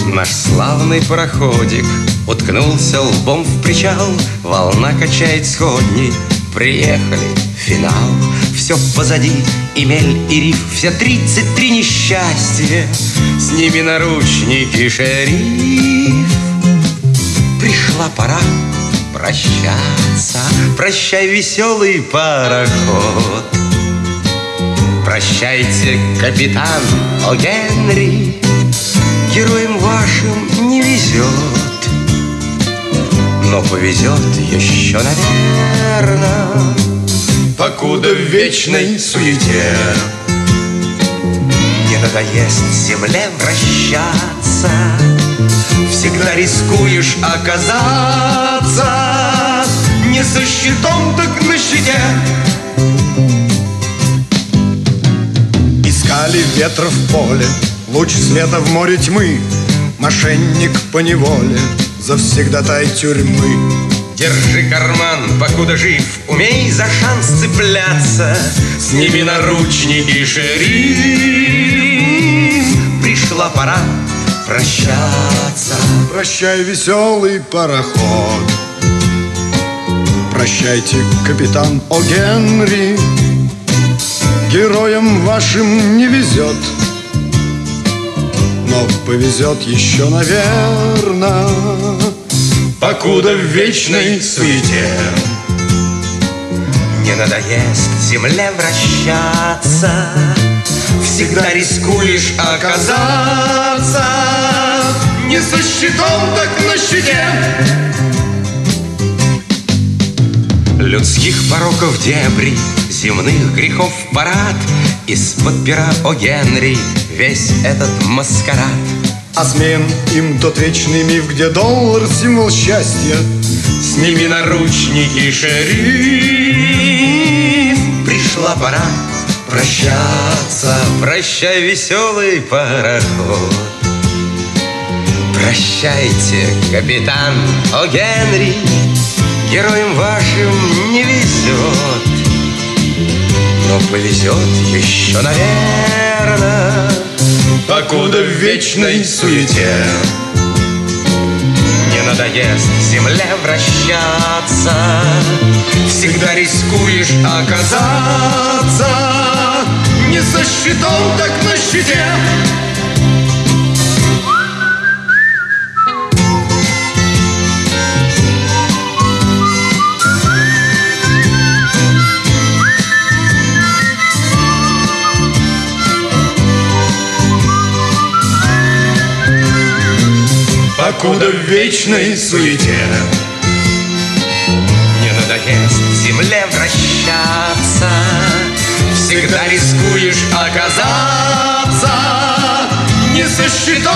Наш славный пароходик уткнулся лбом в причал. Волна качает сходни, приехали, финал. Все позади, и мель, и риф, все 33 несчастья. С ними наручники, шериф. Пришла пора прощаться. Прощай, веселый пароход. Прощайте, капитан О'. Героям вашим не везет, но повезет еще, наверно, покуда в вечной суете не надоест земле вращаться. Всегда рискуешь оказаться не со щитом, так на щите. Искали ветра в поле, луч света в море тьмы, мошенник поневоле, завсегдатай тюрьмы. Держи карман, покуда жив, умей за шанс цепляться. Сними наручники, шериф. Пришла пора прощаться. Прощай, веселый пароход. Прощайте, капитан О'. Героям вашим не везет, но повезет еще, наверно, покуда в вечной суете не надоест земле вращаться. Всегда рискуешь оказаться не со щитом, так на щите. Людских пороков дебри, земных грехов парад. Из-под пера О'. Весь этот маскарад. а смен им тот вечный миф, где доллар — символ счастья. Сними наручники, шериф. Пришла пора прощаться. Прощай, веселый пароход. Прощайте, капитан О'. Героям вашим не везет, но повезет еще, наверно, покуда в вечной суете не надоест земле вращаться. Всегда рискуешь оказаться не со щитом, так на щите. Покуда в вечной суете не надоест земле вращаться. Всегда рискуешь оказаться не со щитом,